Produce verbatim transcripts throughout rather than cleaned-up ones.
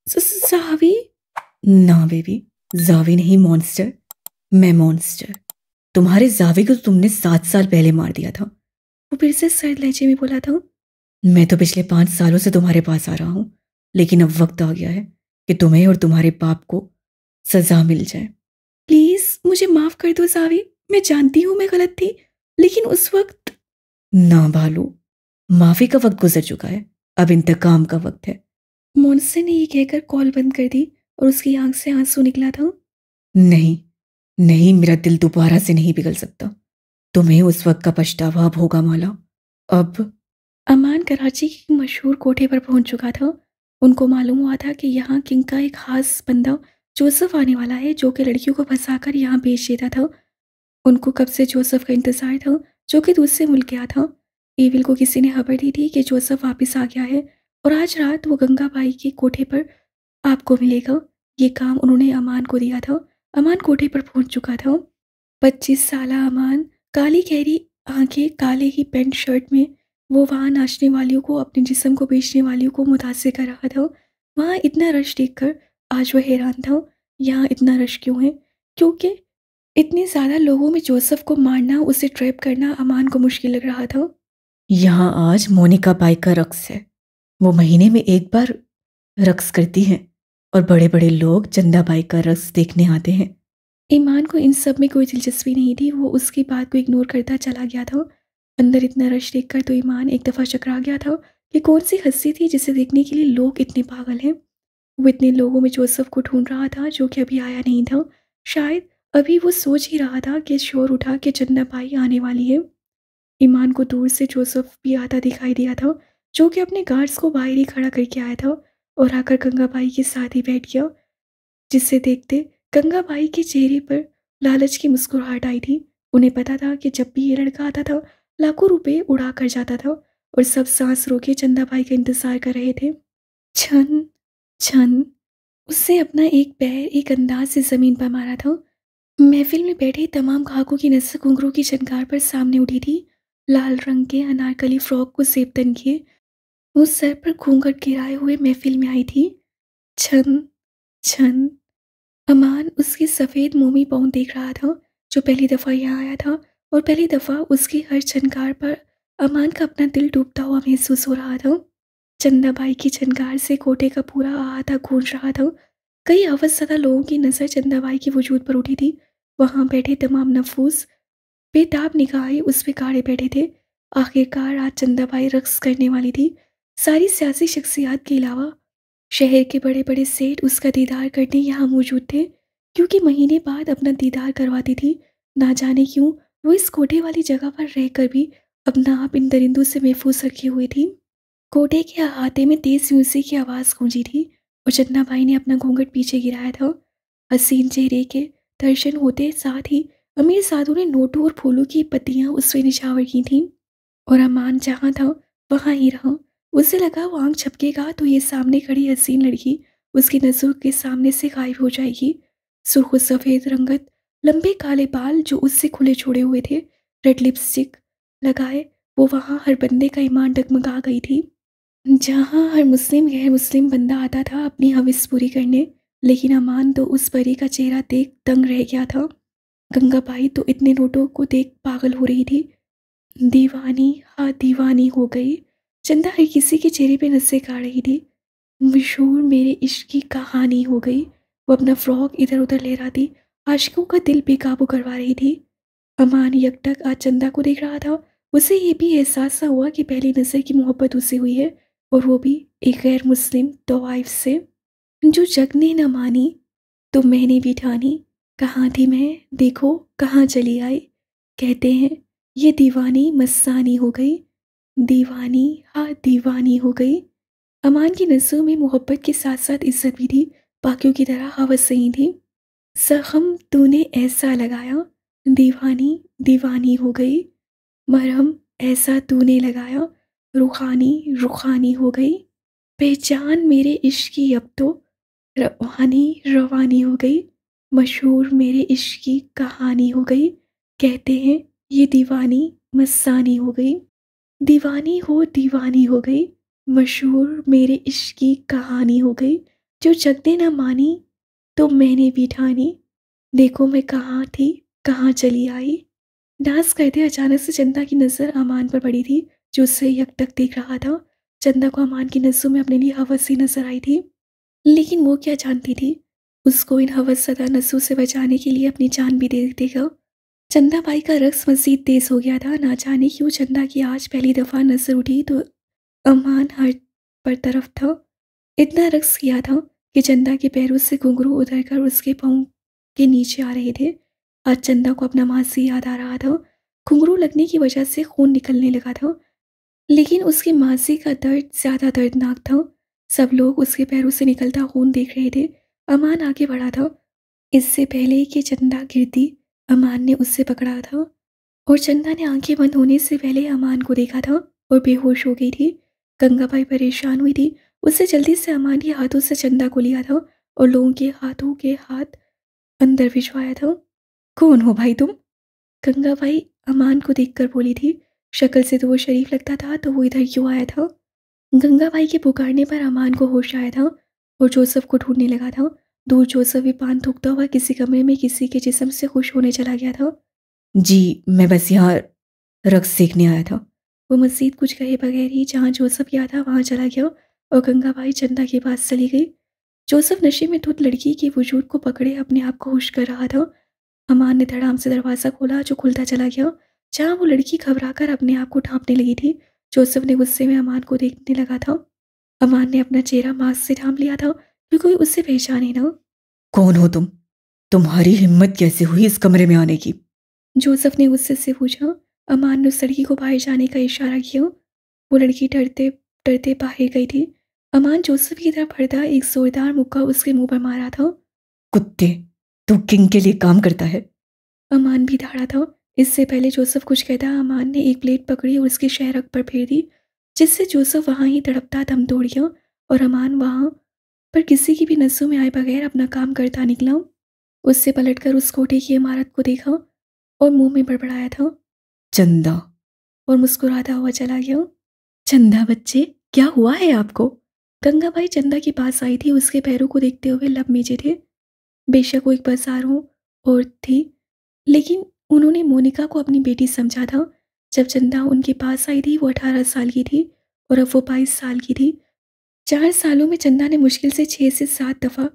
Xavi? ना baby, जावी नहीं मॉन्स्टर, मैं मॉन्स्टर। तुम्हारे जावी को तुमने सात साल पहले मार दिया था। वो फिर से सर्द लहजे में बोला था। मैं तो पिछले पांच सालों से तुम्हारे पास आ रहा हूं, लेकिन अब वक्त आ गया है कि तुम्हें और तुम्हारे बाप को सजा मिल जाए। प्लीज मुझे माफ कर दो जावी, मैं जानती हूँ मैं गलत थी, लेकिन उस वक्त। ना भालू, माफी का वक्त गुजर चुका है, अब इंतकाम का वक्त है। मॉन्स्टर ने ये कहकर कॉल बंद कर दी और उसकी आंख से आंसू निकला था। नहीं नहीं, मेरा दिल दोबारा से नहीं पिघल सकता। तुम्हें उस वक्त का पछतावा अब होगा माला। अब अमान कराची की मशहूर कोठे पर पहुंच चुका था। उनको मालूम हुआ था कि यहाँ किंग का एक खास बंदा जोसेफ आने वाला है, जो कि लड़कियों को फंसाकर यहाँ बेच देता था। उनको कब से जोसेफ का इंतजार था, जो कि दूसरे मुल्क गया था। एविल को किसी ने खबर दी थी कि जोसेफ वापस आ गया है और आज रात वो गंगा बाई के कोठे पर आपको मिलेगा। ये काम उन्होंने अमान को दिया था। अमान कोठे पर पहुंच चुका था। पच्चीस साल अमान, काली गहरी आंखें, काले ही पैंट शर्ट में वो वहाँ नाचने वालियों को, अपने जिस्म को बेचने वालियों को मुतासिर कर रहा था। वहाँ इतना रश देखकर आज वह हैरान था, यहाँ इतना रश क्यों है? क्योंकि इतने ज़्यादा लोगों में जोसेफ को मारना, उसे ट्रैप करना अमान को मुश्किल लग रहा था। यहाँ आज मोनिका बाई का रक्स है। वो महीने में एक बार रक्स करती हैं और बड़े बड़े लोग चंदा बाई का रक्स देखने आते हैं। ईमान को इन सब में कोई दिलचस्पी नहीं थी, वो उसकी बात को इग्नोर करता चला गया था। अंदर इतना रश देखकर तो ईमान एक दफ़ा चकरा गया था कि कौन सी हस्ती थी जिसे देखने के लिए लोग इतने पागल हैं। वो इतने लोगों में जोसेफ को ढूंढ रहा था, जो कि अभी आया नहीं था। शायद अभी वो सोच ही रहा था कि शोर उठा कि चंदा बाई आने वाली है। ईमान को दूर से जोसेफ भी आता दिखाई दिया था, जो कि अपने गार्ड्स को बाहर ही खड़ा करके आया था और आकर गंगाबाई के साथ ही बैठ गया, जिसे देखते गंगाबाई के चेहरे पर लालच की मुस्कुराहट आई थी। उन्हें पता था कि जब भी ये लड़का आता था, लाखों रुपए उड़ा कर जाता था और सब सांस रोके चंदाबाई का इंतजार कर रहे थे। छन छन, उसने अपना एक पैर एक अंदाज से जमीन पर मारा था। महफिल में बैठे तमाम ग्राहकों की नजर घुंघरू की झनकार पर सामने उठी थी। लाल रंग के अनारकली फ्रॉक को सेबतन किए वो सर पर घूंघट गिराए हुए महफिल में आई थी। छन छन, अमान उसके सफ़ेद मोमी पाँव देख रहा था, जो पहली दफ़ा यहाँ आया था, और पहली दफ़ा उसकी हर झनकार पर अमान का अपना दिल डूबता हुआ महसूस हो रहा था। चंदाबाई की झनकार से कोठे का पूरा अहाता गूंज रहा था। कई हवसज़दा लोगों की नज़र चंदाबाई के वजूद पर उठी थी। वहाँ बैठे तमाम नफूस बेताब निगाहें उस पे गाड़े बैठे थे। आखिरकार आज चंदाबाई रक्स करने वाली थी। सारी सियासी शख्सियात के अलावा शहर के बड़े बड़े सेठ उसका दीदार करने यहाँ मौजूद थे, क्योंकि महीने बाद अपना दीदार करवाती थी। ना जाने क्यों वो इस कोठे वाली जगह पर रहकर भी अपना आप इन दरिंदों से महफूज रखी हुई थी। कोठे के अहाते में तेज म्यूजिक की आवाज़ गूंजी थी और चन्ना भाई ने अपना घूंघट पीछे गिराया था। हसीन चेहरे के दर्शन होते साथ ही अमीर साधु ने नोटों और फूलों की पत्तियां उस पर निछावर की थीं और अमान जहाँ था वहाँ ही रहा। उसे लगा वो आंख झपकेगा तो ये सामने खड़ी हसीन लड़की उसकी नजरों के सामने से गायब हो जाएगी। सुर्ख सफ़ेद रंगत, लंबे काले बाल जो उससे खुले छोड़े हुए थे, रेड लिपस्टिक लगाए वो वहाँ हर बंदे का ईमान डगमगा गई थी। जहाँ हर मुस्लिम गैर मुस्लिम बंदा आता था अपनी हविस पूरी करने, लेकिन अमान तो उस परी का चेहरा देख दंग रह गया था। गंगाबाई तो इतने नोटों को देख पागल हो रही थी। दीवानी, हाँ दीवानी हो गई। चंदा हर किसी के चेहरे पे नसें काढ़ रही थी। मशहूर मेरे इश्क की कहानी हो गई। वो अपना फ्रॉक इधर उधर ले रहा थी, आशिकों का दिल बेकाबू करवा रही थी। अमान यकटक आज चंदा को देख रहा था। उसे ये भी एहसास सा हुआ कि पहली नज़र की मोहब्बत उससे हुई है, और वो भी एक गैर मुस्लिम तवाइफ से, जो जग ने न मानी तो मैंने भी ठानी। कहाँ थी मैं, देखो कहाँ चली आई। कहते हैं ये दीवानी मस्तानी हो गई। दीवानी, हाँ दीवानी हो गई। अमान की नज़रों में मोहब्बत के साथ साथ इज्जत भी थी, बाकियों की तरह हवस नहीं थी। जख्म तूने ऐसा लगाया, दीवानी दीवानी हो गई। मरहम ऐसा तूने लगाया, रूहानी रूहानी हो गई। पहचान मेरे इश्क की अब तो, रवानी रवानी हो गई। मशहूर मेरे इश्क की कहानी हो गई। कहते हैं ये दीवानी मस्तानी हो गई। दीवानी हो दीवानी हो गई। मशहूर मेरे इश्क की कहानी हो गई। जो जग ने ना मानी तो मैंने भी ठानी, देखो मैं कहाँ थी कहाँ चली आई। डांस करते अचानक से चंदा की नज़र अमान पर पड़ी थी, जो उससे यकटक देख रहा था। चंदा को अमान की नज़रों में अपने लिए हवस सी नजर आई थी, लेकिन वो क्या जानती थी, उसको इन हवस सदा नसों से बचाने के लिए अपनी जान भी दे देगा। चंदा बाई का रक्स मजीद तेज हो गया था। ना जाने क्यों चंदा की आज पहली दफा नजर उठी तो अमान हर पर तरफ था। इतना रक्स किया था कि चंदा के पैरों से घुंघरू उतर कर उसके पाँव के नीचे आ रहे थे। आज चंदा को अपना मासी याद आ रहा था। घुंघरू लगने की वजह से खून निकलने लगा था, लेकिन उसकी मासी का दर्द ज्यादा दर्दनाक था। सब लोग उसके पैरों से निकलता खून देख रहे थे। अमान आगे बढ़ा था। इससे पहले कि चंदा गिरती, अमान ने उससे पकड़ा था, और चंदा ने आंखें बंद होने से पहले अमान को देखा था और बेहोश हो गई थी। गंगाबाई परेशान हुई थी। उससे जल्दी से अमान के हाथों से चंदा को लिया था और लोगों के हाथों के हाथ अंदर भिजवाया था। कौन हो भाई तुम? गंगाबाई अमान को देखकर बोली थी। शक्ल से तो वो शरीफ लगता था, तो वो इधर क्यों आया था? गंगाबाई के पुकारने पर अमान को होश आया था और जोसेफ को ढूंढने लगा था। दूर जोसेफ भी पान थूकता हुआ किसी कमरे में किसी के जिस्म से खुश होने चला गया था। जी मैं बस यहाँ रक्स सीखने आया था। वो मजीद कुछ कहे बगैर ही जहाँ जोसेफ गया था वहाँ चला गया और गंगाबाई चंदा के पास चली गई। जोसेफ नशे में धुत लड़की के वजूद को पकड़े अपने आप को होश कर रहा था। अमान ने धड़ाम से दरवाज़ा खोला, जो खुलता चला गया। जहाँ वो लड़की घबराकर अपने आप को ढांपने लगी थी, जोसेफ ने गुस्से में अमान को देखने लगा था। अमान ने अपना चेहरा मास्क से ढांप लिया था कि कोई उससे पहचाने ना। कौन हो तुम? तुम्हारी हिम्मत कैसे हुई इस कमरे में आने की? जोसेफ ने गुस्से से पूछा। अमान ने उस लड़की को बाहर जाने का इशारा किया। वो लड़की डरते डरते बाहर गई थी। अमान जोसेफ की तरफ बढ़ता एक जोरदार मुक्का उसके मुंह पर मारा था। कुत्ते, तू किंग के लिए काम करता है? अमान भी दहाड़ा था। इससे पहले जोसेफ कुछ कहता, अमान ने एक प्लेट पकड़ी और उसकी शहरक पर फेर दी, जिससे जोसेफ वहाँ ही तड़पता दम तोड़ गया और अमान वहाँ पर किसी की भी नसों में आए बगैर अपना काम करता निकला। उससे पलटकर उस कोठे की इमारत को देखा और मुंह में बड़बड़ाया था, चंदा, और मुस्कुराता हुआ चला गया। चंदा बच्चे, क्या हुआ है आपको? गंगाबाई चंदा के पास आई थी। उसके पैरों को देखते हुए लब मीचे थे। बेशक वो एक बाजारों और थी, लेकिन उन्होंने मोनिका को अपनी बेटी समझा था। जब चंदा उनके पास आई थी वो अठारह साल की थी और अब वो बाईस साल की थी। चार सालों में चंदा ने मुश्किल से छः से सात दफ़ा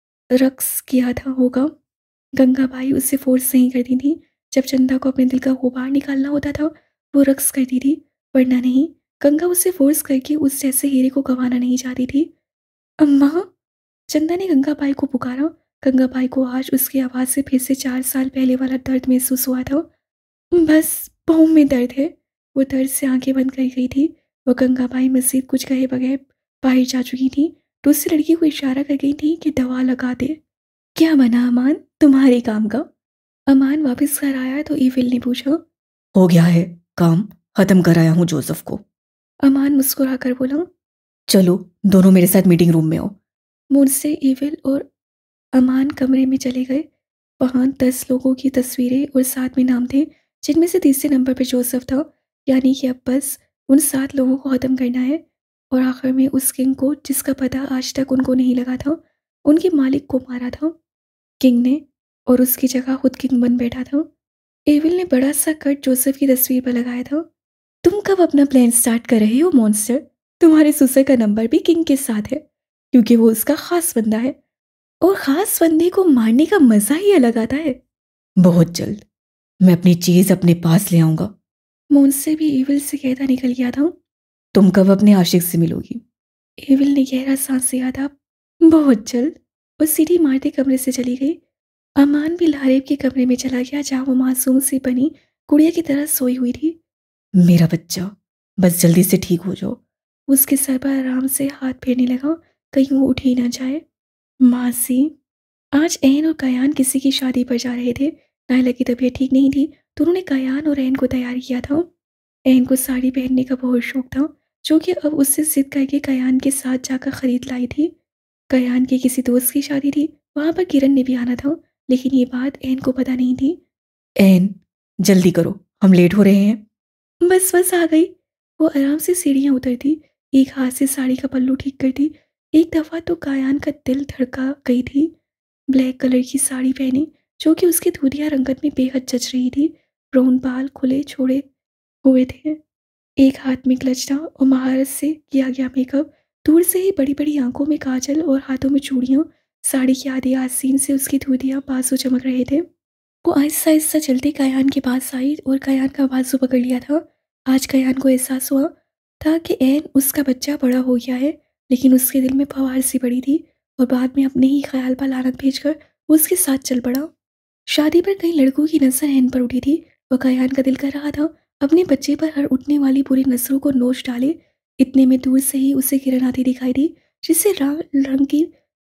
रक्स किया था होगा। गंगाबाई उससे फोर्स नहीं करती थी। जब चंदा को अपने दिल का गुबार निकालना होता था वो रक्स करती थी, वरना नहीं। गंगा उससे फोर्स करके उस जैसे हीरे को गंवाना नहीं चाहती थी। अम्मा, चंदा ने गंगाबाई को पुकारा। गंगाबाई को आज उसकी आवाज़ से फिर से चार साल पहले वाला दर्द महसूस हुआ था। बस पाँव में दर्द है। वो दर्द से आंखें बंद कर गई थी। वो गंगाबाई मजीद कुछ कहे बगैर बाहर जा चुकी थी। दूसरी लड़की को इशारा कर गई थी कि दवा लगा दे। क्या बना अमान तुम्हारे काम का? अमान वापस घर आया तो ईविल ने पूछा। हो गया है काम, खत्म कराया हूँ जोसेफ को। अमान मुस्कुरा कर बोला। चलो दोनों मेरे साथ मीटिंग रूम में आओ। मुझसे ईविल और अमान कमरे में चले गए। वहाँ दस लोगों की तस्वीरें और साथ में नाम थे, जिनमें से तीसरे नंबर पर जोसेफ था। यानी कि अब बस उन सात लोगों को ख़त्म करना है और आखिर में उस किंग को, जिसका पता आज तक उनको नहीं लगा था, उनके मालिक को मारा था किंग ने, और उसकी जगह खुद किंग बन बैठा था। एविल ने बड़ा सा कट जोसेफ की तस्वीर पर लगाया था। तुम कब अपना प्लान स्टार्ट कर रहे हो मॉन्स्टर? तुम्हारे सुसर का नंबर भी किंग के साथ है, क्योंकि वो उसका खास बंदा है और खास बंदे को मारने का मजा ही अलग आता है। बहुत जल्द मैं अपनी चीज अपने पास ले आऊंगा। मॉन्स्टर भी एविल से कहता निकल गया था। तुम कब अपने आशिक से मिलोगी? एविल ने गहरा सांस लिया था। बहुत जल्द। वो सीढ़ी मारते कमरे से चली गई। अमान भी लारेब के कमरे में चला गया, जहाँ वो मासूम सी बनी गुड़िया की तरह सोई हुई थी। मेरा बच्चा, बस जल्दी से ठीक हो जाओ। उसके सर पर आराम से हाथ फेरने लगा, कहीं वो उठ ही ना जाए। मासी, आज एन और कयान किसी की शादी पर जा रहे थे। नायला की तबीयत ठीक नहीं थी तो उन्होंने कयान और एन को तैयार किया था। एन को साड़ी पहनने का बहुत शौक था, जो कि अब उससे जिद करके कयान के साथ जाकर खरीद लाई थी। कयान के किसी दोस्त की शादी थी, वहाँ पर किरण ने भी आना था, लेकिन ये बात एन को पता नहीं थी। एन, जल्दी करो, हम लेट हो रहे हैं। बस बस आ गई। वो आराम से सीढ़ियाँ उतरती, एक हाथ से साड़ी का पल्लू ठीक करती, एक दफ़ा तो कायान का दिल धड़का गई थी। ब्लैक कलर की साड़ी पहनी, जो कि उसकी धुरिया रंगत में बेहद जच रही थी। ब्राउन बाल खुले छोड़े हुए थे, एक हाथ में क्लच था और महारत से किया गया मेकअप। दूर से ही बड़ी बड़ी आंखों में काजल और हाथों में चूड़ियाँ। साड़ी के आधे आसीन से उसकी धुरियाँ बाजू चमक रहे थे। वो आहिस्ता आहिस्ता चलते कयान के पास आई और कयान का बाजू पकड़ लिया था। आज कयान को एहसास हुआ था कि एन उसका बच्चा बड़ा हो गया है, लेकिन उसके दिल में फवार सी पड़ी थी और बाद में अपने ही ख्याल पर लानत भेजकर वो उसके साथ चल पड़ा। शादी पर कई लड़कों की नजर एन पर उठी थी। वह कयान का दिल कर रहा था अपने बच्चे पर हर उठने वाली बुरी नजरों को नोच डाले। इतने में दूर से ही उसे किरण आती दिखाई दी, जिससे लाल रंग की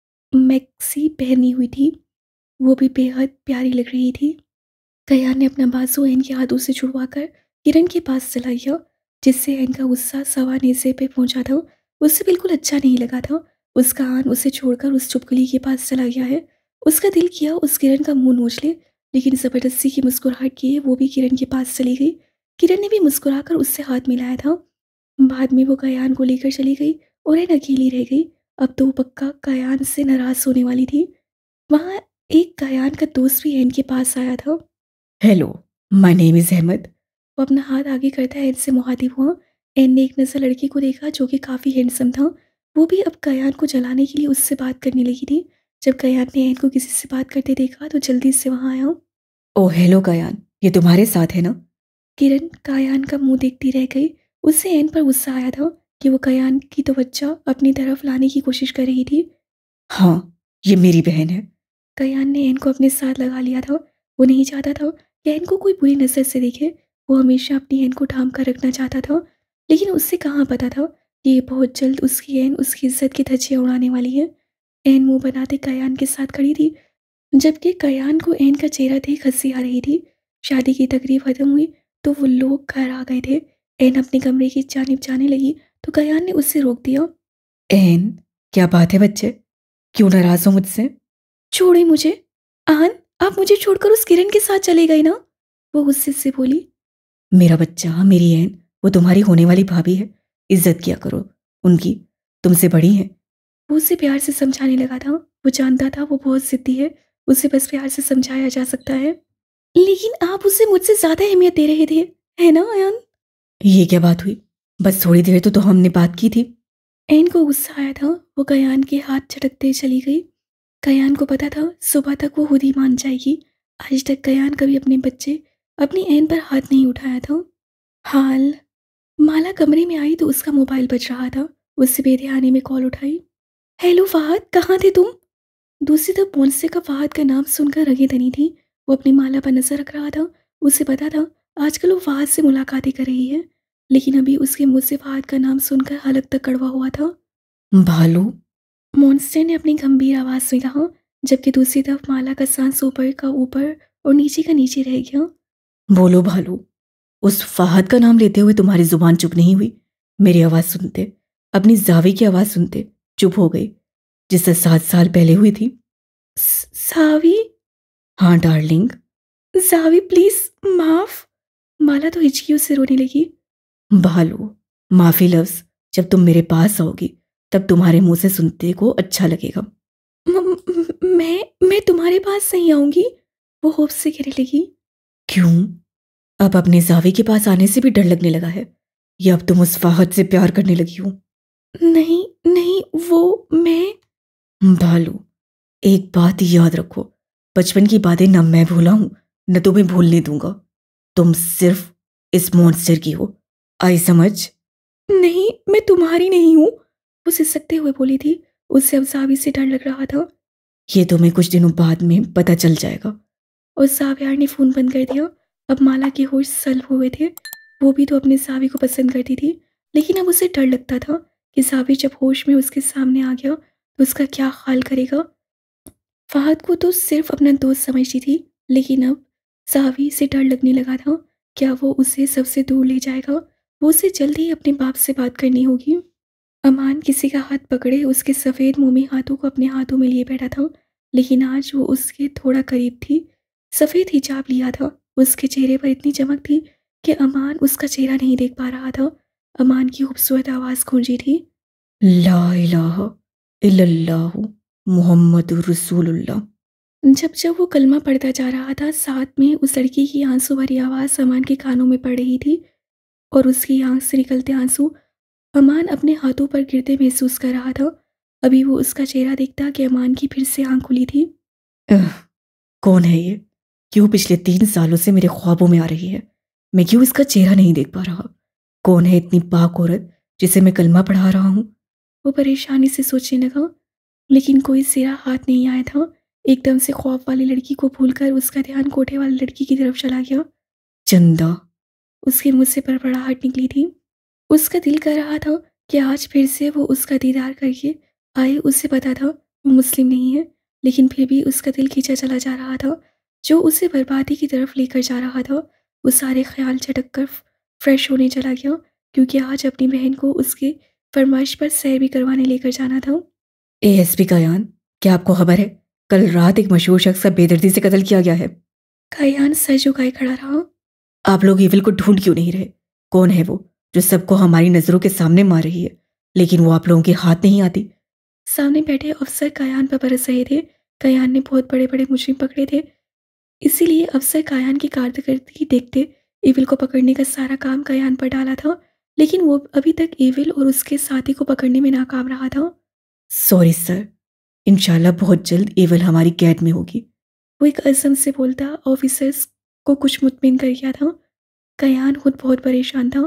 मैक्सी पहनी हुई थी। वो भी बेहद प्यारी लग रही थी। कयान ने अपना बाजू एन के हाथों से छुड़वाकर किरण के पास चला गया, जिससे एन का गुस्सा सवा नेज़े पे पहुंचा था। उसे बिल्कुल अच्छा नहीं लगा था। उसका आन उसे छोड़कर उस चुपकली के पास चला गया है। उसका दिल किया उस किरण का मुंह नोच ले, लेकिन ज़बरदस्ती की मुस्कुराहट किए वो भी किरण के पास चली गई। किरण ने भी मुस्कुराकर उससे हाथ मिलाया था। बाद में वो कयान को लेकर चली गई और एन अकेली रह गई। अब तो वो पक्का कयान से नाराज होने वाली थी। वहाँ एक कयान का दोस्त भी एन के पास आया था। Hello, my name is Ahmad. वो अपना हाथ आगे करता एन से मुखातिब हुआ। एन ने एक नज़र लड़के को देखा जो कि काफ़ी हैंडसम था। वो भी अब कयान को जलाने के लिए उससे बात करने लगी थी। जब कयान ने एन को किसी से बात करते देखा तो जल्दी से वहाँ आया। ओह हेलो कयान, ये तुम्हारे साथ है ना? किरण कयान का मुंह देखती रह गई। उससे एन पर गुस्सा आया था कि वो कयान की तवज्जो अपनी तरफ लाने की कोशिश कर रही थी। हाँ, ये मेरी बहन है। कयान ने एन को अपने साथ लगा लिया था। वो नहीं चाहता था कि एन को कोई बुरी नज़र से देखे। वो हमेशा अपनी एन को थाम कर रखना चाहता था, लेकिन उससे कहाँ पता था कि ये बहुत जल्द उसकी एन उसकी इज्जत की धज्जियाँ उड़ाने वाली है। एन मुंह बनाते कयान के साथ खड़ी थी, जबकि कयान को एन का चेहरा देख हंसी आ रही थी। शादी की तकरीब खत्म हुई तो वो लोग घर आ गए थे। एन अपने कमरे की जानिब जाने लगी तो कयान ने उससे रोक दिया। एन, क्या बात है बच्चे, क्यों नाराज हो मुझसे? छोड़े मुझे। आन, आप मुझे छोड़कर उस किरण के साथ चले गए ना? वो गुस्से से बोली। मेरा बच्चा, मेरी एन, वो तुम्हारी होने वाली भाभी है। इज्जत किया करो उनकी, तुमसे बड़ी हैं। वो उसे प्यार से समझाने लगा था। वो जानता था वो बहुत जिद्दी है, उसे बस प्यार से समझाया जा सकता है। लेकिन आप उसे मुझसे ज्यादा अहमियत दे रहे थे, है ना आन? ये क्या बात हुई? बस थोड़ी देर तो, तो हमने बात की थी। एन को गुस्सा आया था। वो कयान के हाथ झटकते चली गई। कयान को पता था सुबह तक वो खुद ही मान जाएगी। आज तक कयान कभी अपने बच्चे अपनी एन पर हाथ नहीं उठाया था। हाल माला कमरे में आई तो उसका मोबाइल बज रहा था। उससे बेध्यानी में कॉल उठाई। हेलो फहद, कहाँ थे तुम? दूसरी तरफ पहुंचने का फहद का नाम सुनकर रगे तनी थी। वो अपनी माला पर नजर रख रहा था। उसे पता था आजकल वो फहद से मुलाकातें कर रही है, लेकिन अभी उसके मुंह से फहद का नाम सुनकर हलक तक कड़वा हुआ था। भालू, मॉन्स्टर ने अपनी गंभीर आवाज में कहा, जबकि दूसरी तरफ माला का सांस ऊपर का ऊपर और नीचे का नीचे रह गया। बोलो भालू, उस फहद का नाम लेते हुए तुम्हारी जुबान चुप नहीं हुई? मेरी आवाज सुनते, अपनी जावी की आवाज सुनते चुप हो गई, जिससे सात साल पहले हुई थी। सावी? हाँ डार्लिंग। जावी प्लीज, माफ। माला तो हिचकियों से रोने लगी। भालू, माफी लफ्ज जब तुम मेरे पास आओगी तब तुम्हारे मुंह से सुनते को अच्छा लगेगा। म, म, मैं मैं तुम्हारे पास नहीं आऊंगी, वो होप से कहने लगी। क्यों? अब अपने जावी के पास आने से भी डर लगने लगा है, या अब तुम उस फाहद से प्यार करने लगी हो? नहीं नहीं, वो मैं। भालू, एक बात याद रखो, बचपन की बातें न मैं भूला हूं न तुम्हें भूलने दूंगा। तुम सिर्फ इस मॉन्स्टर की हो, आई समझ? नहीं, मैं तुम्हारी नहीं हूं, वो सिसकते हुए बोली थी। उससे अब सावी से डर लग रहा था। ये तुम्हें कुछ दिनों बाद में पता चल जाएगा। और सावियार ने फोन बंद कर दिया। अब माला के होश सल्ब हुए थे। वो भी तो अपने सावी को पसंद करती थी, लेकिन अब उसे डर लगता था कि सावी जब होश में उसके सामने आ गया तो उसका क्या हाल करेगा। फहद को तो सिर्फ अपना दोस्त समझती थी, लेकिन अब सावी से डर लगने लगा था। क्या वो उसे सबसे दूर ले जाएगा? वो उसे जल्द ही अपने बाप से बात करनी होगी। अमान किसी का हाथ पकड़े उसके सफ़ेद मोमी हाथों को अपने हाथों में लिए बैठा था, लेकिन आज वो उसके थोड़ा करीब थी। सफ़ेद हिजाब लिया था। उसके चेहरे पर इतनी चमक थी कि अमान उसका चेहरा नहीं देख पा रहा था। अमान की खूबसूरत आवाज़ गूंजी थी, ला इलाहा इल्लल्लाहु मुहम्मदुर रसूलुल्लाह। जब जब वो कलमा पढ़ता जा रहा था, साथ में उस लड़की की आंसू भरी आवाज़ अमान के कानों में पड़ रही थी और उसकी आंख से निकलते आंसू अमान अपने हाथों पर गिरते महसूस कर रहा था। अभी वो उसका चेहरा देखता कि अमान की फिर से आंख खुली थी। "अह, कौन है ये? क्यों पिछले तीन सालों से मेरे ख्वाबों में आ रही है? मैं क्यों इसका चेहरा नहीं देख पा रहा? कौन है इतनी पाक औरत जिसे मैं कलमा पढ़ा रहा हूँ?" वो परेशानी से सोचने लगा, लेकिन कोई सिरा हाथ नहीं आया था। एकदम से खौफ वाली लड़की को भूलकर उसका ध्यान कोठे वाली लड़की की तरफ चला गया। चंदा। उसके मुंह से बड़बड़ाहट निकली थी। उसका दिल कर रहा था कि आज फिर से वो उसका दीदार करके आए। उसे पता था वो मुस्लिम नहीं है, लेकिन फिर भी उसका दिल खींचा चला जा रहा था, जो उसे बर्बादी की तरफ लेकर जा रहा था। वो सारे ख्याल झटक कर फ्रेश होने चला गया, क्योंकि आज अपनी बहन को उसके फरमाइश पर सैर भी करवाने लेकर जाना था। एएसपी कायान, क्या आपको खबर है? कल रात एक मशहूर शख्स का बेदर्दी से कत्ल किया गया है। कायान सर झुकाए खड़ा रहा। आप लोग ईविल को ढूंढ क्यों नहीं रहे? कौन है वो जो सबको हमारी नजरों के सामने मार रही है, लेकिन वो आप लोगों के हाथ नहीं आती? सामने बैठे अफसर कायान पर बरस रहे थे। कायान ने बहुत बड़े बड़े मुजरिम पकड़े थे, इसीलिए अफसर कायान की कारकर्दगी देखते ईविल को पकड़ने का सारा काम कायान पर डाला था, लेकिन वो अभी तक ईविल और उसके साथी को पकड़ने में नाकाम रहा था। सॉरी सर, इंशाल्लाह बहुत जल्द ईविल हमारी कैद में होगी। वो एक असम से बोलता ऑफिसर्स को कुछ मुतमिन कर गया था। कयान खुद बहुत परेशान था।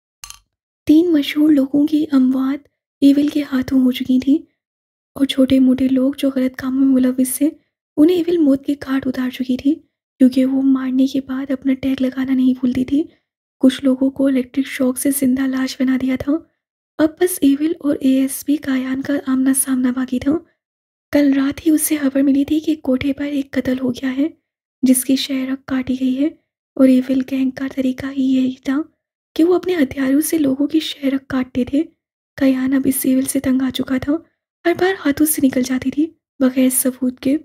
तीन मशहूर लोगों की अमवात ईविल के हाथों हो चुकी थी, और छोटे मोटे लोग जो गलत कामों में मुलविस थे, उन्हें ईविल मौत के घाट उतार चुकी थी, क्योंकि वो मारने के बाद अपना टैग लगाना नहीं भूलती थी। कुछ लोगों को इलेक्ट्रिक शॉक से जिंदा लाश बना दिया था। अब बस ईविल और एएसपी कायान का आमना सामना बाकी था। कल रात ही उससे खबर मिली थी कि कोठे पर एक कत्ल हो गया है, जिसकी शहरक काटी गई है, और ईविल गैंग का तरीका ही यही था कि वो अपने हथियारों से लोगों की शहरक काटते थे। कयान अब इस ईविल से तंग आ चुका था। हर बार हाथों से निकल जाती थी बगैर सबूत के।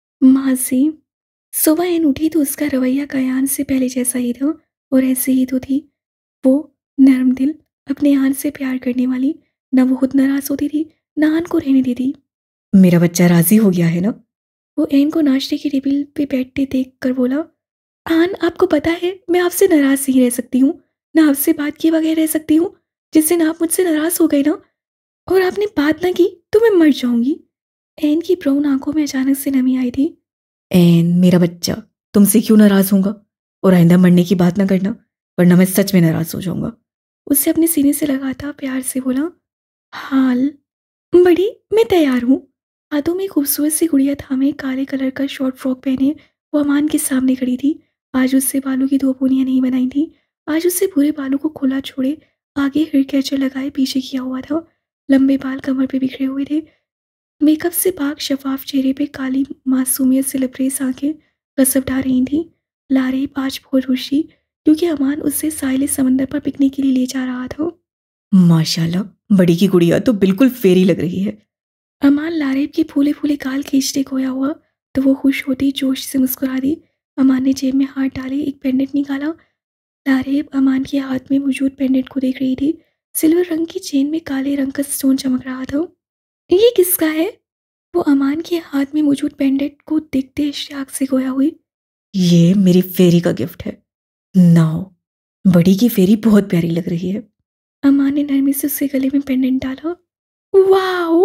माजी सुबह इन उठी तो उसका रवैया कयान से पहले जैसा ही था, और ऐसे ही तो थी वो, नरम दिल, अपने आन से प्यार करने वाली। न वो खुद नाराज होती थी, न आन को रहने देती। मेरा बच्चा राजी हो गया है ना? वो एन को नाश्ते की टेबल पे बैठते देख कर बोला। आन, आपको पता है मैं आपसे नाराज नहीं रह सकती हूँ, ना आपसे बात किए बगैर रह सकती हूँ। जिस दिन आप मुझसे नाराज हो गए ना, और आपने बात ना की, तो मैं मर जाऊंगी। एन की ब्राउन आंखों में अचानक से नमी आई थी। एन मेरा बच्चा, तुमसे क्यों नाराज होऊंगा? और आइंदा मरने की बात ना करना, वरना मैं सच में नाराज हो जाऊंगा। उससे अपने सीने से लगाता प्यार से बोला। हाल बड़ी, मैं तैयार हूँ। हाथों में खूबसूरत सी गुड़िया थामे काले कलर का शॉर्ट फ्रॉक पहने वो अमान के सामने खड़ी थी। आज उससे बालों की दो पोनियां नहीं बनाई थी। आज उससे पूरे बालों को खुला छोड़े आगे हेयर कैचर लगाए पीछे किया हुआ था। लंबे बाल कमर पे बिखरे हुए थे। मेकअप से पाक शफाफ चेहरे पे काली मासूमियत से लबरेज आंखें कसम ढा रही थी। लारे पाँच बहुत खुशी, क्योंकि अमान उससे साहिल समंदर पर पिकनिक के लिए ले जा रहा था। माशाल्लाह, बड़ी की गुड़िया तो बिल्कुल फेरी लग रही है। अमान लारेब के फूले फूले गाल खींचते खोया हुआ, तो वो खुश होती जोश से मुस्कुरा दी। अमान ने जेब में हाथ डाले एक पेंडेंट निकाला। लारेब अमान के हाथ में मौजूद पेंडेंट को देख रही थी। सिल्वर रंग की चेन में काले रंग का स्टोन चमक रहा था। ये किसका है? वो अमान के हाथ में मौजूद पेंडेंट को देखते इश्तियाक से खोया हुई। ये मेरी फेरी का गिफ्ट है। नाउ, बड़ी की फेरी बहुत प्यारी लग रही है। अमान ने नरमी से उसके गले में पेंडेंट डाला। वाओ,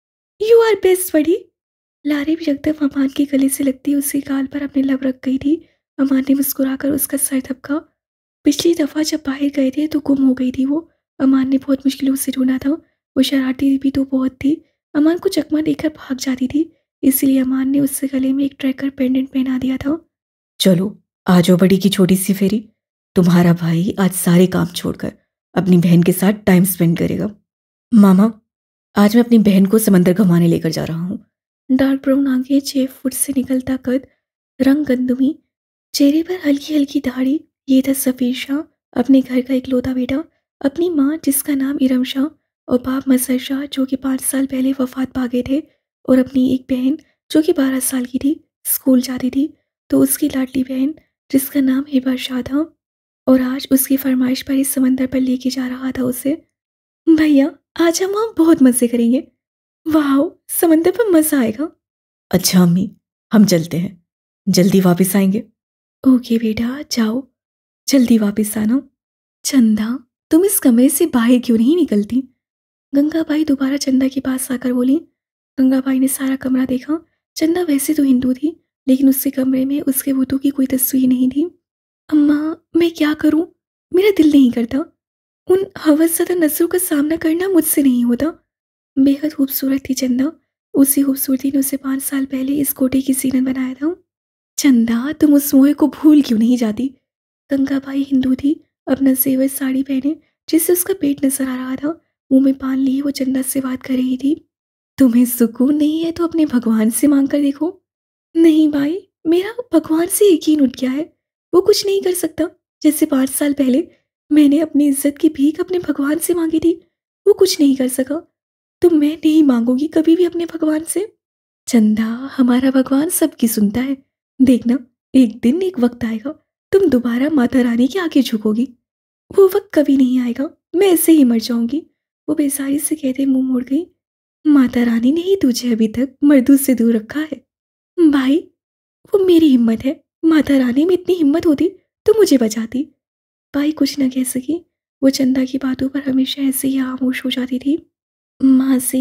यू आर बेस्ट बड़ी। लारी भी यकदम अमान के गले से लगती उसके गाल पर अपने लब रख गई थी। अमान ने मुस्कुराकर उसका सर धपका। पिछली दफा जब बाहर गए थे तो गुम हो गई थी वो। अमान ने बहुत मुश्किलों से ढूंढा था। वो शरारती भी तो बहुत थी। अमान को चकमा देकर भाग जाती थी, इसलिए अमान ने उससे गले में एक ट्रैकर पेंडेंट पहना दिया था। चलो आ जाओ बड़ी की छोटी सी फेरी। तुम्हारा भाई आज सारे काम छोड़कर अपनी बहन के साथ टाइम स्पेंड करेगा। मामा, आज मैं अपनी बहन को समंदर घुमाने लेकर जा रहा हूँ। डार्क ब्राउन आंखें, छह फुट से निकलता कद, रंग गंदमी, चेहरे पर हल्की हल्की दाढ़ी। ये था सफीर शाह, अपने घर का इकलौता बेटा। अपनी माँ जिसका नाम इरम शाह, और बाप मसर शाह जो कि पाँच साल पहले वफात पा गए थे, और अपनी एक बहन जो कि बारह साल की थी, स्कूल जाती थी, तो उसकी लाडली बहन जिसका नाम हिबा शाह था, और आज उसकी फरमाइश पर इस समंदर पर लेके जा रहा था उसे। भैया आज हम वहाँ बहुत मज़े करेंगे। वाह, समंदर पर मजा आएगा। अच्छा अम्मी, हम चलते हैं, जल्दी वापस आएंगे। ओके बेटा, जाओ, जल्दी वापस आना। चंदा, तुम इस कमरे से बाहर क्यों नहीं निकलती? गंगाबाई दोबारा चंदा के पास आकर बोली। गंगाबाई ने सारा कमरा देखा। चंदा वैसे तो हिंदू थी, लेकिन उसके कमरे में उसके बुतों की कोई तस्वीर नहीं थी। अम्मा, मैं क्या करूं? मेरा दिल नहीं करता। उन हवसज़दा नजरों का सामना करना मुझसे नहीं होता। बेहद खूबसूरत थी चंदा। उसी खूबसूरती ने उसे पाँच साल पहले इस कोटे की सीनत बनाया था। चंदा, तुम उस मोह को भूल क्यों नहीं जाती? गंगाबाई हिंदू थी। अपना जेवर साड़ी पहने, जिससे उसका पेट नजर आ रहा था, मुंह में पान लिए वो चंदा से बात कर रही थी। तुम्हें सुकून नहीं है तो अपने भगवान से मांग कर देखो। नहीं भाई, मेरा भगवान से यकीन उठ गया है। वो कुछ नहीं कर सकता। जैसे पाँच साल पहले मैंने अपनी इज्जत की भीख अपने भगवान से मांगी थी, वो कुछ नहीं कर सका। तो मैं नहीं मांगूंगी कभी भी अपने भगवान से। चंदा, हमारा भगवान सबकी सुनता है। देखना, एक दिन एक वक्त आएगा, तुम दोबारा माता रानी के आगे झुकोगी। वो वक्त कभी नहीं आएगा, मैं ऐसे ही मर जाऊंगी। वो बेसारी से कहते मुंह मोड़ गई। माता रानी ने ही तुझे अभी तक मर्दों से दूर रखा है भाई। वो मेरी हिम्मत है। माता रानी में इतनी हिम्मत होती तो मुझे बचाती। भाई कुछ न कह सकी। वो चंदा की बातों पर हमेशा ऐसे ही खामोश हो जाती थी। माँ से,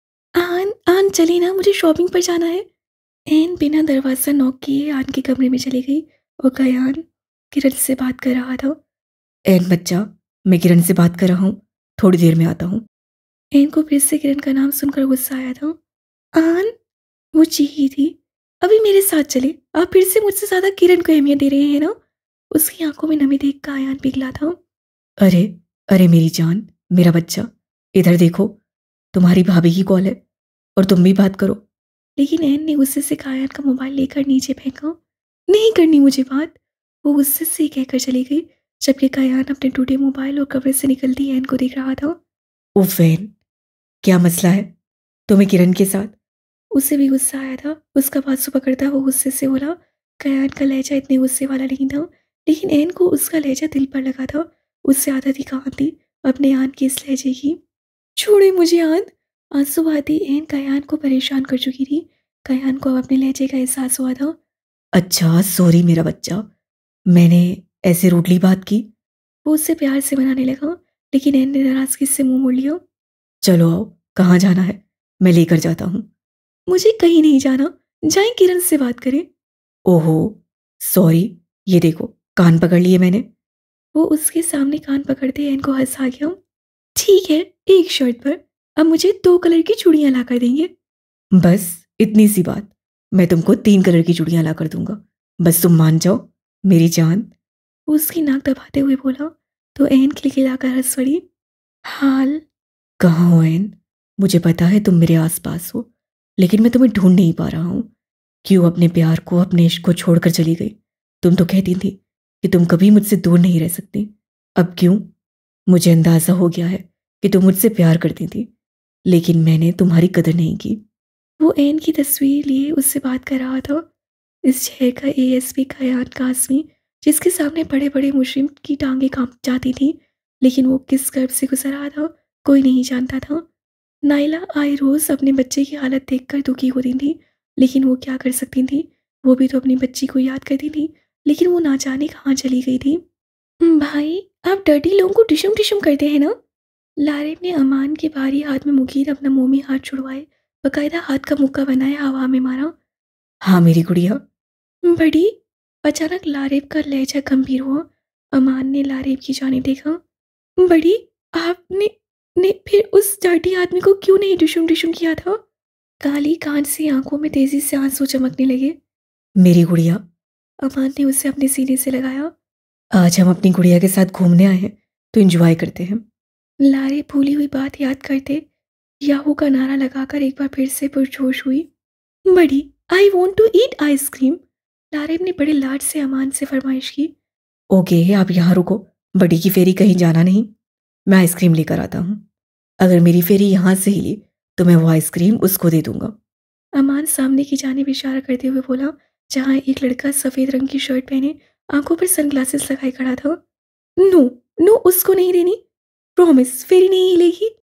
आन आन चली ना, मुझे शॉपिंग पर जाना है। एन बिना दरवाज़ा नॉक किए आन के कमरे में चली गई और कयान किरण से बात कर रहा था। एन बच्चा, मैं किरण से बात कर रहा हूँ, थोड़ी देर में आता हूँ। एन को फिर से किरण का नाम सुनकर गुस्सा आया था। आन, वो चीखी थी। अभी मेरे साथ चले, आप फिर से मुझसे ज्यादा किरण को अहमियत दे रहे हैं ना? उसकी आंखों में नमी देख कर आयान पिघला था। अरे, अरे मेरी जान, मेरा बच्चा, इधर देखो, तुम्हारी भाभी की कॉल है और तुम भी बात करो। लेकिन एन ने गुस्से से कायान का मोबाइल लेकर नीचे फेंका। नहीं करनी मुझे बात। वो गुस्से से कहकर चली गई, जबकि कायान अपने टूटे मोबाइल और कमरे से निकलती एन को देख रहा था। उफ एन, क्या मसला है तुम्हें किरण के साथ? उसे भी गुस्सा आया था। उसका बाजू पकड़ता वो गुस्से से बोला। कयान का लहजा इतने गुस्से वाला नहीं था, लेकिन एन को उसका लहजा दिल पर लगा था। उससे आदत ही कहाँ थी अपने आन के इस लहजे की। छोड़े मुझे आन। आंसू आती एन कयान को परेशान कर चुकी थी। कयान को अब अपने लहजे का एहसास हुआ था। अच्छा सॉरी मेरा बच्चा, मैंने ऐसे रूडली बात की। वो उससे प्यार से मनाने लगा, लेकिन एन ने नाराजगी से मुंह मोड़ लिया। चलो आओ, कहाँ जाना है, मैं लेकर जाता हूँ। मुझे कहीं नहीं जाना, जाएं किरण से बात करें। ओहो सॉरी, ये देखो कान पकड़ लिए मैंने। वो उसके सामने कान पकड़ते एन को हंस आ गया। ठीक है, एक शर्त पर, अब मुझे दो कलर की चूड़ियां ला कर देंगे। बस इतनी सी बात, मैं तुमको तीन कलर की चूड़ियां ला कर दूंगा, बस तुम मान जाओ मेरी जान। वो उसकी नाक दबाते हुए बोला। तो एन खिलखिलाकर हंस पड़ी। हाल, कहाँ हो एन? मुझे पता है तुम मेरे आसपास हो, लेकिन मैं तुम्हें ढूंढ नहीं पा रहा हूँ। क्यों अपने प्यार को, अपने इश्क को छोड़कर चली गई? तुम तो कहती थी कि तुम कभी मुझसे दूर नहीं रह सकती। अब क्यों? मुझे अंदाजा हो गया है कि तुम मुझसे प्यार करती थी, लेकिन मैंने तुम्हारी कदर नहीं की। वो एन की तस्वीर लिए उससे बात कर रहा था। इस शहर का एएसपी कयान कासमी, जिसके सामने बड़े बड़े मुजरिम की टांगें कांप जाती थी, लेकिन वो किस गर्भ से गुजर रहा था कोई नहीं जानता था। नाइला आए रोज अपने बच्चे की हालत देखकर दुखी होती थी, लेकिन वो क्या कर सकती थी? वो भी तो अपनी बच्ची को याद करती थी, लेकिन वो ना जाने कहाँ चली गई थी। भाई, आप डर्टी लोगों को टिशुम टिशुम करते हैं ना? लारिब ने अमान के भारी हाथ में मुकीद अपना मोमी हाथ छुड़वाए, बकायदा हाथ का मुक्का बनाया, हवा में मारा। हाँ मेरी गुड़िया। बड़ी, अचानक लारिब का लहजा गंभीर हुआ। अमान ने लारिब की जाने देखा। बड़ी, आपने ने फिर उस डर्टी आदमी को क्यों नहीं डिशुम डिशुम किया था? काली कान से आंखों में तेजी से आंसू चमकने लगे। मेरी गुड़िया, अमान ने उसे अपने सीने से लगाया। आज हम अपनी गुड़िया के साथ घूमने आए हैं, तो एंजॉय करते हैं। लारे भूली हुई बात याद करते याहू का नारा लगाकर एक बार फिर से पुरजोश हुई। बड़ी, I want to eat ice cream. Larib ने बड़े लाड से अमान से फरमाइश की। ओके, आप यहाँ रुको, बड़ी की फेरी कहीं जाना नहीं, मैं आइसक्रीम लेकर आता हूँ। अगर मेरी फेरी यहाँ से हिली तो मैं वो आइसक्रीम उसको दे दूंगा। अमान सामने की जानिब इशारा करते हुए बोला, जहाँ एक लड़का सफेद रंग की शर्ट पहने आंखों पर सनग्लासेस लगाए खड़ा था। नो नो, उसको नहीं देनी, प्रॉमिस, फेरी नहीं हिलेगी।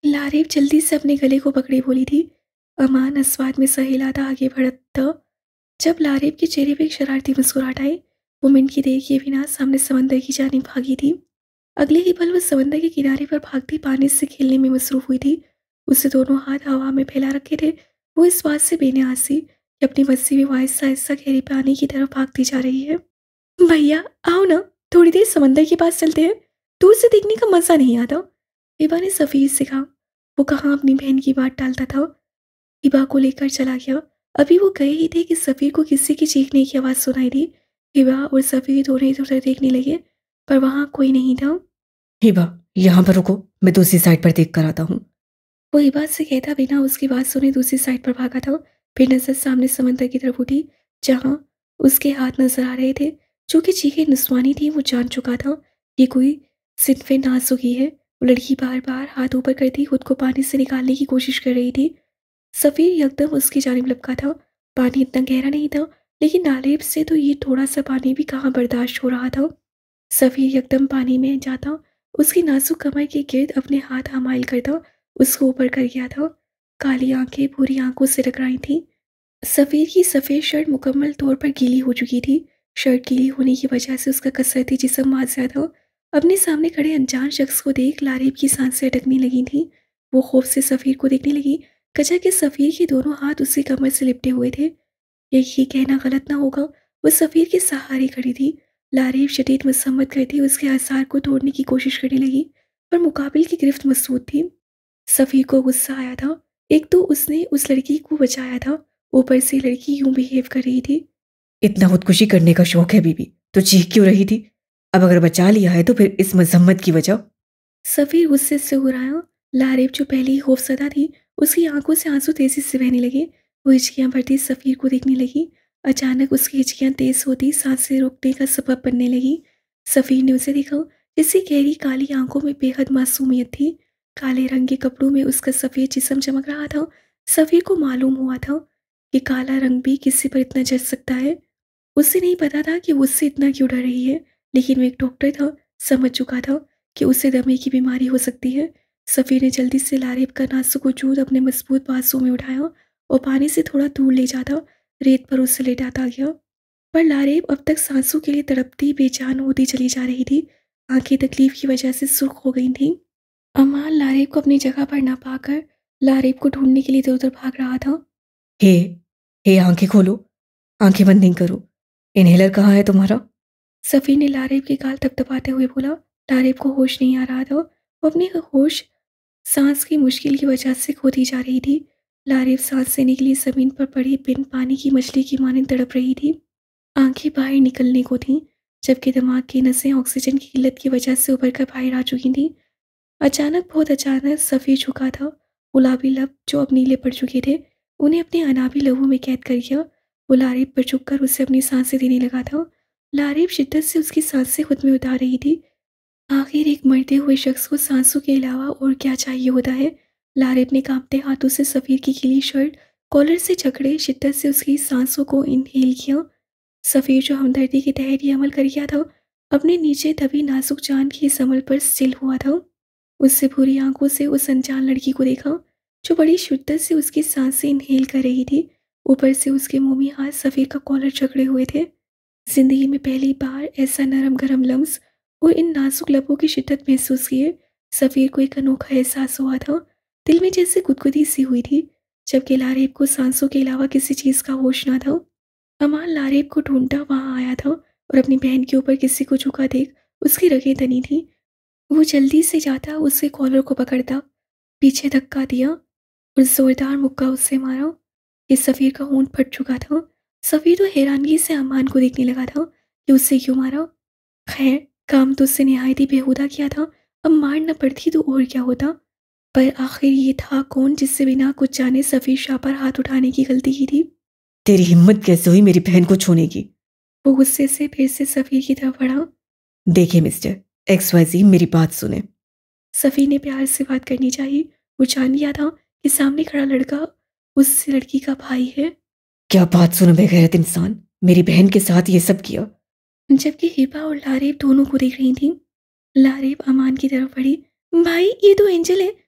लारेब जल्दी से अपने गले को पकड़े बोली थी। अमान अस्वाद में सहेलाता आगे बढ़त था। जब लारेब के चेहरे पे एक शरारती मुस्कुराहट आई, वो मिनट की देर किए बिना सामने समंदर की जानिब भागी थी। अगले ही पल वो समंदर के किनारे पर भागती पानी से खेलने में मसरूफ हुई थी। उससे दोनों हाथ हवा में फैला रखे थे। वो इस बात से बेनियाज थी कि अपनी मस्ती में वो आहिस्ता आहिस्ता गहरे पानी की तरफ भागती जा रही है। भैया आओ ना, थोड़ी देर समंदर के पास चलते हैं, दूर से देखने का मजा नहीं आता। हिबा ने सफीर से कहा। वो कहाँ अपनी बहन की बात टालता था। हिबा को लेकर चला गया। अभी वो गए ही थे कि सफीर को किसी की चीखने की आवाज़ सुनाई दी। हिबा और सफीर दोनों इधर उधर देखने लगे, पर वहाँ कोई नहीं था। हिबा, यहाँ पर रुको, मैं दूसरी साइड पर देख कर आता हूँ। वो हिबा से कहता बिना उसकी बात सुने दूसरी साइड पर भागा था। फिर नजर सामने समंदर की तरफ उठी, जहाँ उसके हाथ नजर आ रहे थे। जो कि चीखें निस्वानी थी, वो जान चुका था ये कोई सिनफे नाजुकी है। वो लड़की बार बार हाथ ऊपर करती खुद को पानी से निकालने की कोशिश कर रही थी। सफ़ीर यकदम उसकी जानिब लपका था। पानी इतना गहरा नहीं था, लेकिन नालेब से तो ये थोड़ा सा पानी भी कहाँ बर्दाश्त हो रहा था। सफ़ीर यकदम पानी में जाता, उसकी नाजुक कमर के गिर्द अपने हाथ हमाइल करता, उसको ऊपर कर गया था। काली आंखें भूरी आंखों से टकराई थीं। सफ़ीर की सफ़ेद शर्ट मुकम्मल तौर पर गीली हो चुकी थी। शर्ट गीली होने की वजह से उसका कसरती जिस्म मांझा था। अपने सामने खड़े अनजान शख्स को देख लारेब की सांसें अटकने लगी थीं। वो खौफ से सफ़ीर को देखने लगी। कचा के सफ़ीर के दोनों हाथ उसकी कमर से लिपटे हुए थे। यही कहना गलत ना होगा, वो सफ़ीर के सहारे खड़ी थी। लारेब शदीद मसम्मत करती उसके आसार को तोड़ने की कोशिश करने लगी, पर मुकाबिल की गिरफ्त मजबूत थी। सफ़ीर को गुस्सा आया था। एक तो उसने उस लड़की को बचाया था, ऊपर से लड़की यूं बिहेव कर रही थी। इतना खुदकुशी करने का शौक है बीबी, तो चीख क्यों रही थी? अब अगर बचा लिया है तो फिर इस मजम्मत की वजह? सफ़ीर गुस्से से उड़ाया। लारेब जो पहले ही खौफसदा थी, उसकी आंखों से आंसू तेजी से बहने लगे। वो हिचकियां भरती सफ़ीर को देखने लगी। अचानक उसकी हिचकियां तेज होती सांसें रोकने का सबब बनने लगी। सफ़ीर ने उसे देखा, जिसकी गहरी काली आंखों में बेहद मासूमियत थी। काले रंग के कपड़ों में उसका सफ़ेद जिस्म चमक रहा था। सफ़ीर को मालूम हुआ था कि काला रंग भी किसी पर इतना जच सकता है। उसे नहीं पता था कि वो उससे इतना क्यों डर रही है, लेकिन वो एक डॉक्टर था, समझ चुका था कि उसे दमे की बीमारी हो सकती है। सफ़ीर ने जल्दी से लारेब का नाजुक वजूद अपने मजबूत बाजू में उठाया और पानी से थोड़ा दूर ले जाता रेत पर उसे लेटाता गया। पर लारेब अब तक सांसों के लिए तड़पती बेजान होती चली जा रही थी। आंखें तकलीफ की वजह से सुर्ख हो गई थीं। अमान लारेब को अपनी जगह पर ना पाकर लारेब को ढूंढने के लिए इधर उधर भाग रहा था। हे हे आंखें खोलो, आंखें बंद नहीं करो। इनहेलर कहाँ है तुम्हारा? सफ़ीर ने लारेब के गाल थपथपाते हुए बोला। लारेब को होश नहीं आ रहा था। वो अपनी होश सांस की मुश्किल की वजह से खोती जा रही थी। लारेब सांस लेने के लिए ज़मीन पर पड़ी बिन पानी की मछली की मानंद तड़प रही थी। आंखें बाहर निकलने को थीं, जबकि दिमाग की नसें ऑक्सीजन की किल्लत की वजह से उभर कर बाहर आ चुकी थीं। अचानक, बहुत अचानक सफ़ीर झुका था। गुलाबी लब जो अब नीले पड़ चुके थे, उन्हें अपने अनाबी लहू में कैद कर गया। वो लारेब पर झुककर उसे अपनी सांसें देने लगा था। लारेब शिद्दत से उसकी सांसें खुद में उतार रही थी। आखिर एक मरते हुए शख्स को सांसों के अलावा और क्या चाहिए होता है। लारेब ने कांपते हाथों से सफ़ीर की गीली शर्ट कॉलर से जकड़े शिद्दत से उसकी सांसों को इनहेल किया। सफ़ीर जो हमदर्दी के तहत ये अमल कर गया था, अपने नीचे दबी नाजुक जान की इस अमल पर स्टिल हुआ था। उससे भूरी आंखों से उस अनजान लड़की को देखा, जो बड़ी शिद्दत से उसकी सांसें इनहेल कर रही थी। ऊपर से उसके मुंह में हाथ सफ़ीर का कॉलर जकड़े हुए थे। जिंदगी में पहली बार ऐसा नरम गरम लम्स और इन नाजुक लबों की शिद्दत महसूस किए सफ़ीर को एक अनोखा एहसास हुआ था। दिल में जैसे गुदगुदी सी हुई थी, जबकि लारेब को सांसों के अलावा किसी चीज़ का होश ना था। अमान लारेब को ढूंढता वहां आया था और अपनी बहन के ऊपर किसी को झुका देख उसकी रगें तनी थी। वो जल्दी से जाता, उसके कॉलर को पकड़ता, पीछे धक्का दिया और जोरदार मुक्का उससे मारा। कि सफ़ीर का होंठ फट चुका था। सफ़ीर तो हैरानगी से अमान को देखने लगा था कि उससे क्यों मारा। खैर, काम तो उससे नहायत ही बेहुदा किया था, अब मार न पड़ती तो और क्या होता। पर आखिर ये था कौन जिससे बिना कुछ जाने सफ़ीर शाह पर हाथ उठाने की गलती की थी। तेरी हिम्मत कैसे हुई मेरी बहन को छूने की? वो गुस्से से फिर से सफ़ीर की तरफ बढ़ा। देखिए मिस्टर एक्स वाई जी, मेरी बात सुने। सफ़ीर ने प्यार से बात करनी चाहिए। वो जान लिया था कि सामने खड़ा लड़का उस लड़की का भाई है। क्या बात सुनो बेगैरत इंसान, मेरी बहन के साथ ये सब किया? जबकि हिबा और लारेब दोनों को देख रही थी। लारेब अमान की तरफ बढ़ी। भाई, ये तो एंजल है,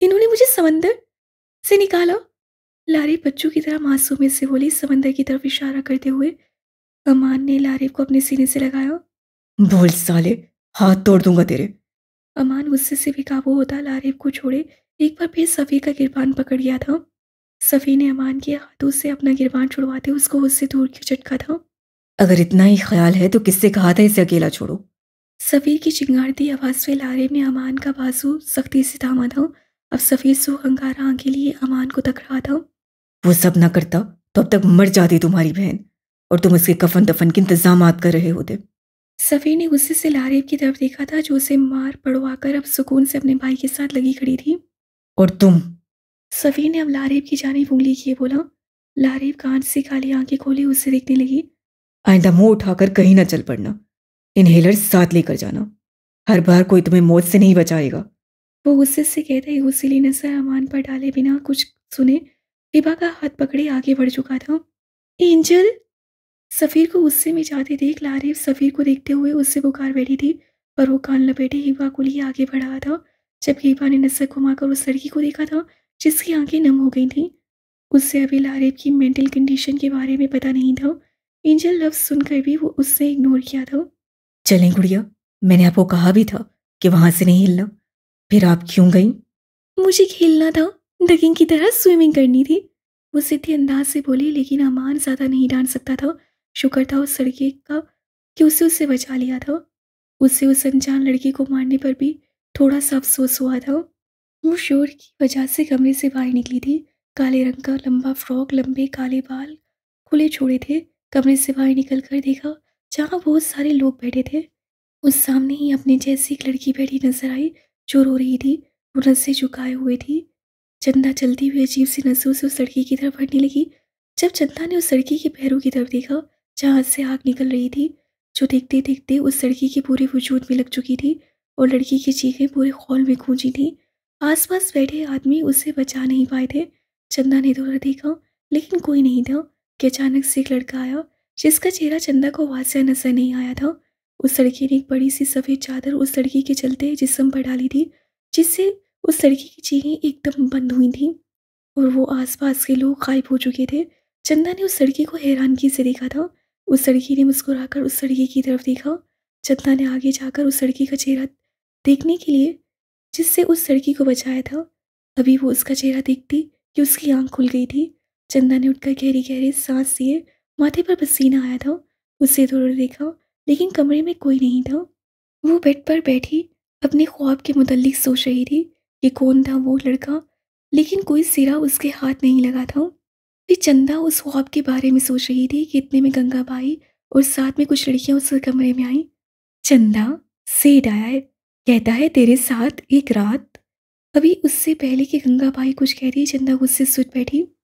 इन्होंने मुझे समंदर से निकाला। लारेब बच्चों की तरह मासूमियत से बोली, समंदर की तरफ इशारा करते हुए। अमान ने लारेब को अपने सीने से लगाया। बोल साले, हाथ तोड़ दूंगा तेरे। अमान गुस्से से बेकाबू होता लारेब को छोड़े एक बार फिर सफ़ी का गिरबान पकड़ गया था। सफ़ी ने अमान के हाथों से अपना गिरबान छुड़वाते उसको उससे दूर क्यों झटका था। अगर इतना ही ख्याल है तो किससे कहा था इसे अकेला छोड़ो। सफ़ी की चिंगारती आवाज़ से लारेब ने अमान का बाजू सख्ती से थामा था। अब सफ़ी सो हंगारा आंखें लिए अमान को तक रहा था। वो सब ना करता तो अब तक मर जाती तुम्हारी बहन, और तुम उसके कफन दफन के इंतजाम कर रहे होते। सफ़ी ने गुस्से से लारेब की तरफ देखा था, जो उसे मार पड़वाकर अब सुकून से अपने भाई के साथ लगी खड़ी थी। और तुम? सफ़ी ने अब लारेब की जानिब उंगली किए बोला। लारेब कांच से काली आंखें खोली उससे देखने लगी। आइंदा मुंह उठाकर कहीं ना चल पड़ना। इनहेलर साथ लेकर जाना। हर बार कोई तुम्हें मौत से नहीं बचाएगा। वो गुस्से से कहते ही गुस्सेली नजर अमान पर डाले बिना कुछ सुने हिबा का हाथ पकड़े आगे बढ़ चुका था। एंजल! सफ़ीर को गुस्से में जाते देख लारेब सफ़ीर को देखते हुए उससे पुकार बैठी थी, पर वो कान लपेटे हिबा को लिए आगे बढ़ रहा था। जब हिबा ने नजर घुमाकर उस लड़की को देखा था जिसकी आंखें नम हो गई थीं। उससे अभी लारेब की मेंटल कंडीशन के बारे में पता नहीं था। एंजल लफ्ज़ सुनकर भी वो उससे इग्नोर किया था। चलें गुड़िया, मैंने आपको कहा भी था कि वहां से नहीं हिलना। फिर आप क्यों गई? मुझे खेलना था, डगिंग की तरह स्विमिंग करनी थी। वो सीधे अंदाज से बोली, लेकिन अमान ज़्यादा नहीं डांट सकता था। शुक्र था उस लड़के का कि उसे उससे बचा लिया था। उससे उस अनजान लड़की को मारने पर भी थोड़ा सा अफसोस हुआ था। वो शोर की वजह से कमरे से बाहर निकली थी। काले रंग का लंबा फ्रॉक, लंबे काले बाल, खुले छोड़े थे। कमरे से बाहर निकल कर देखा जहाँ बहुत सारे लोग बैठे थे। उस सामने ही अपने जैसी एक लड़की बैठी नजर आई जो रो रही थी। वो नसें झुकाए हुए थी। चंदा चलती हुई अजीब सी नसों से उस लड़की की तरफ बढ़ने लगी। जब चंदा ने उस लड़की के पैरों की तरफ देखा जहाँ से आग निकल रही थी, जो देखते देखते उस लड़की के पूरे वजूद में लग चुकी थी, और लड़की की चीखें पूरे हॉल में गूंजी थी। आसपास बैठे आदमी उसे बचा नहीं पाए थे। चंदा ने इधर देखा लेकिन कोई नहीं था कि अचानक से एक लड़का आया जिसका चेहरा चंदा को वासिया नजर नहीं आया था। उस लड़की ने एक बड़ी सी सफ़ेद चादर उस लड़की के चलते जिस्म पर डाली थी, जिससे उस लड़की की चीखें एकदम बंद हुई थीं और वो आसपास के लोग गायब हो चुके थे। चंदा ने उस लड़की को हैरानगी से देखा था। उस लड़की ने मुस्कुराकर उस लड़की की तरफ देखा। चंदा ने आगे जाकर उस लड़की का चेहरा देखने के लिए जिससे उस लड़की को बचाया था। अभी वो उसका चेहरा देखती कि उसकी आंख खुल गई थी। चंदा ने उठकर गहरी गहरी सांस लिए। माथे पर पसीना आया था। उससे इधर देखा लेकिन कमरे में कोई नहीं था। वो बेड पर बैठी अपने ख्वाब के मुतल्लिक सोच रही थी कि कौन था वो लड़का, लेकिन कोई सिरा उसके हाथ नहीं लगा था। फिर चंदा उस ख्वाब के बारे में सोच रही थी कि इतने में गंगा आई और साथ में कुछ लड़कियां उस कमरे में आई। चंदा, सेठ आया है, कहता है तेरे साथ एक रात। अभी उससे पहले कि गंगा बाई कुछ कह रही, चंदा गुस्से से उठ बैठी।